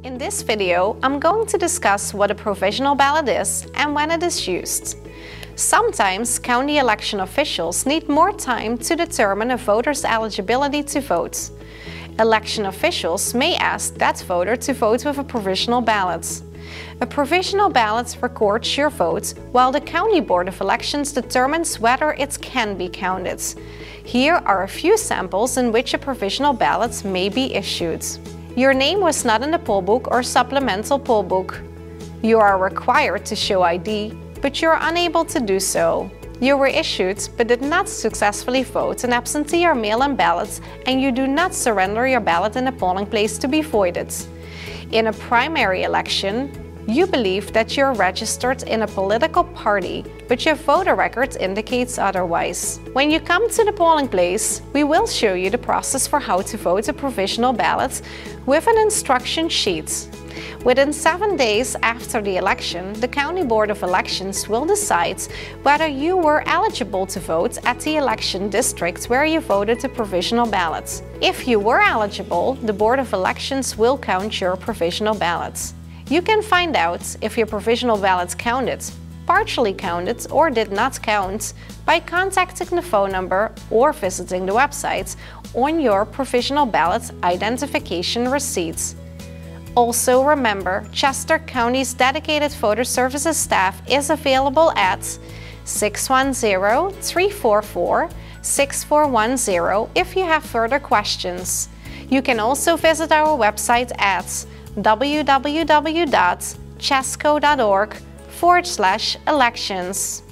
In this video, I'm going to discuss what a provisional ballot is and when it is used. Sometimes county election officials need more time to determine a voter's eligibility to vote. Election officials may ask that voter to vote with a provisional ballot. A provisional ballot records your vote, while the County Board of Elections determines whether it can be counted. Here are a few samples in which a provisional ballot may be issued. Your name was not in the poll book or supplemental poll book. You are required to show ID, but you are unable to do so. You were issued but did not successfully vote an absentee or mail-in ballot, and you do not surrender your ballot in a polling place to be voided. In a primary election, you believe that you're registered in a political party, but your voter record indicates otherwise. When you come to the polling place, we will show you the process for how to vote a provisional ballot with an instruction sheet. Within 7 days after the election, the County Board of Elections will decide whether you were eligible to vote at the election district where you voted a provisional ballot. If you were eligible, the Board of Elections will count your provisional ballot. You can find out if your provisional ballot counted, partially counted, or did not count by contacting the phone number or visiting the website on your provisional ballot identification receipt. Also remember, Chester County's dedicated voter services staff is available at 610-344-6410 if you have further questions. You can also visit our website at www.chesco.org/elections.